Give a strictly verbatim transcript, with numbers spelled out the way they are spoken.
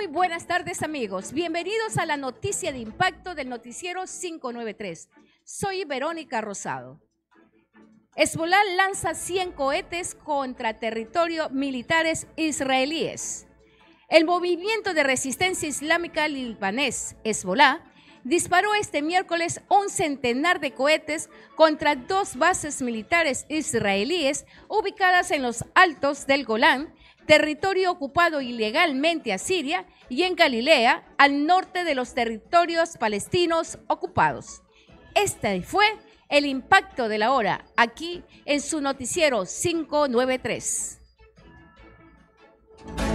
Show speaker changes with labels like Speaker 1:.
Speaker 1: Muy buenas tardes, amigos. Bienvenidos a la noticia de impacto del noticiero quinientos noventa y tres. Soy Verónica Rosado. Hezbolá lanza cien cohetes contra territorio militares israelíes. El movimiento de resistencia islámica libanés, Hezbolá, disparó este miércoles un centenar de cohetes contra dos bases militares israelíes ubicadas en los altos del Golán, territorio ocupado ilegalmente a Siria, y en Galilea, al norte de los territorios palestinos ocupados. Este fue el impacto de la hora, aquí en su noticiero quinientos noventa y tres.